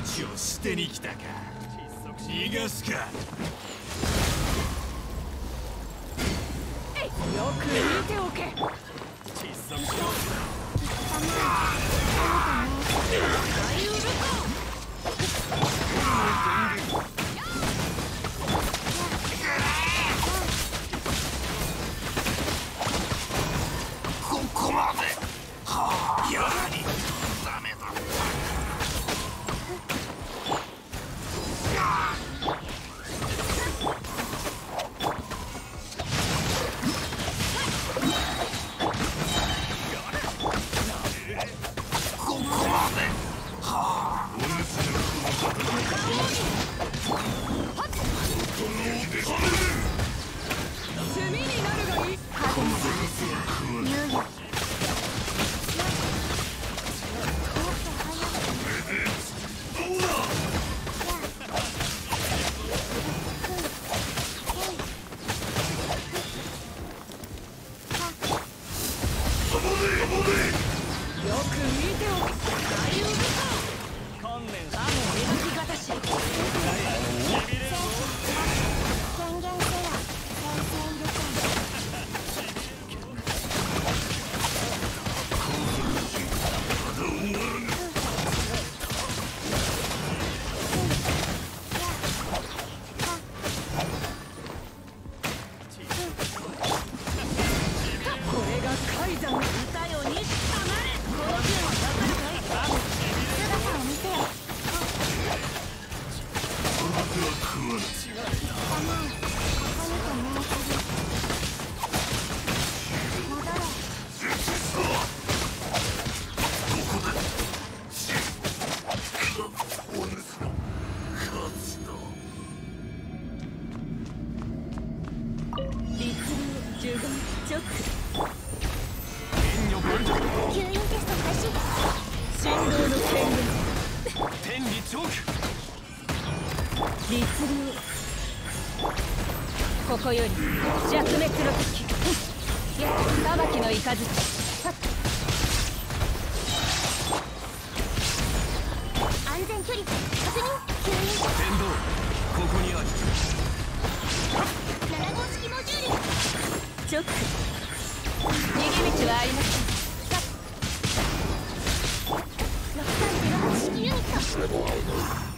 命を捨てに来たか。逃がすか。よく見ておけ。 窒息しろ。 ここまで。はあ、やはりダメだ。ここまで。はあ。 炭になるがいい。ここより弱滅の時。や裁きの雷。 安全距離確認。吸引天道、ここにある。 7号式モジュール。 直逃げ道はありません。 6308式ユニット。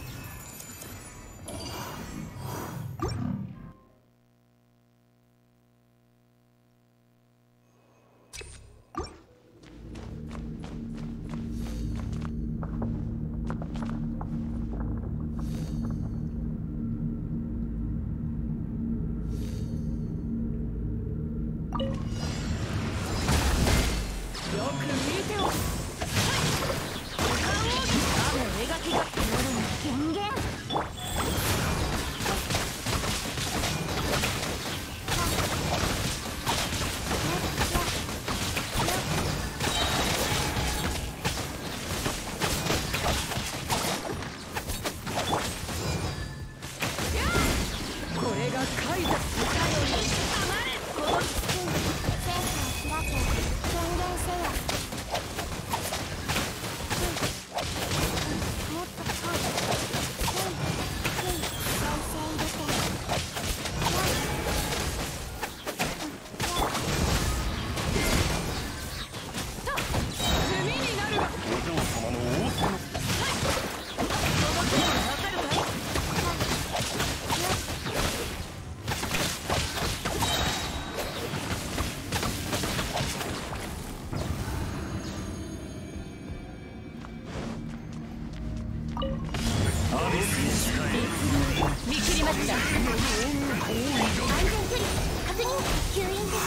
見切りました。 安全距離確認。吸引テ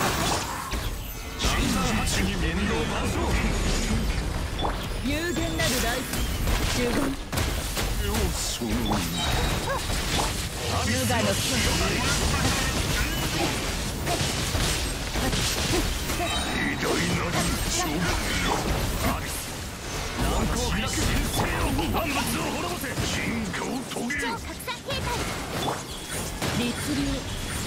スト。 有限なるライフ十分。無我の剣。 偉大なる将軍。難攻不落人生を万物を滅ぼせ。進化を遂げる。 超拡散形態。 律流。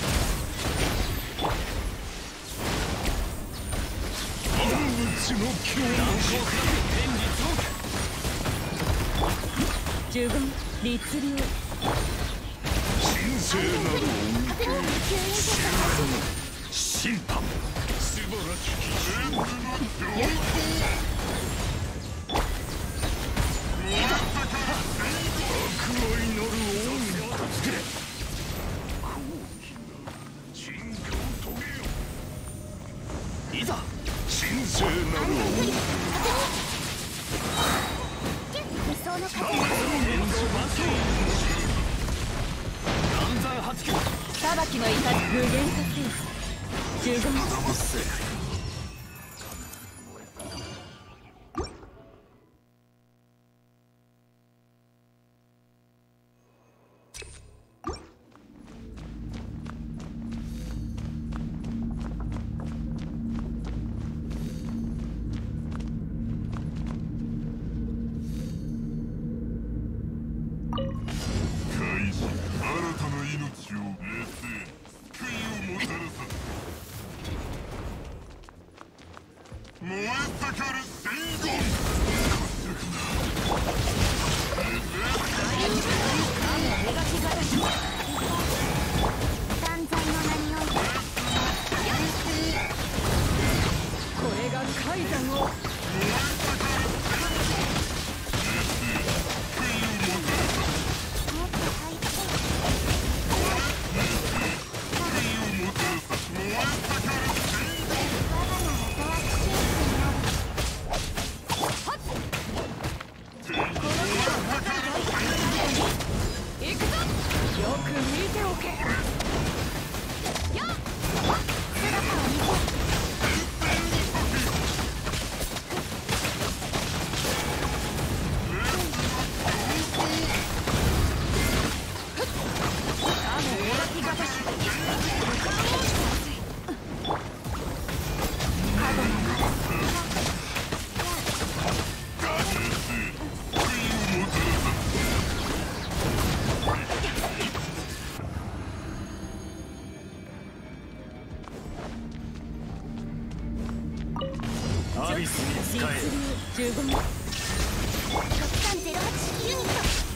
万物の脅威。難攻不落天理増加。 十言律令。 神聖なる確認。救援結果発信。 審判素晴らしき悪愛なる王に助け高貴な進化を遂げよいざ神聖なる安全距離確認。理想の風が暗算八九裁きの怒り無限化せよ。十言開始新たな命を冷静救いをもたらさ燃え盛る戦言断罪の名においてこれが海山をもっと回復。我が名はドアクシンクになる。 行くぞ。よく見ておけ。 姿を見せ。 アビスに使え十言 6308ユニット。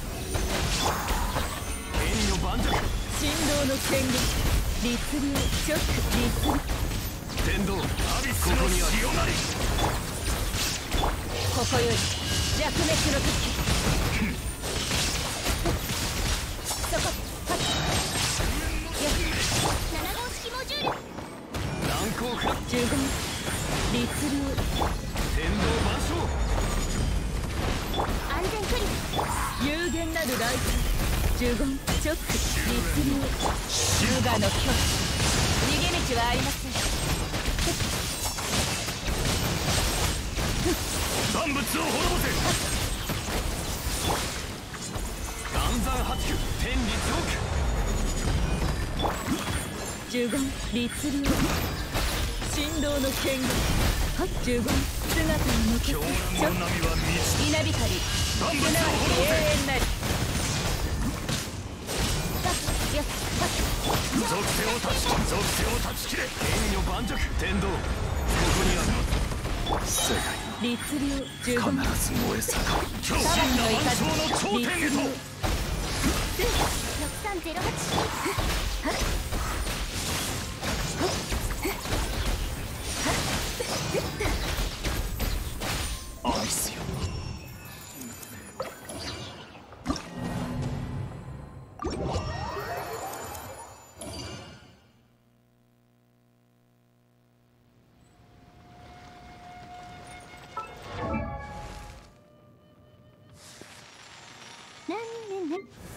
剣の盤石振動の権限律令ショック律令。 天道アビスの潮なりここより弱滅の時。そこはっ 7号式モジュール。 難攻不落十言律令。 天道万象安全距離。 有限なるライト十言ショック律令。無我の境逃げ道はありません。 万物を滅ぼせ暗算八九天理十言律令。振動の権限十言姿を残す狂乱の波は満稲光万物をすなわち滅ぼせ永遠なり。 属性を断ち切れ剣の盤石天道ここにある世界律令十言必ず燃え盛る強裁靭なきの万象の頂怒り点へと 6308。 アビスよなんねんねん。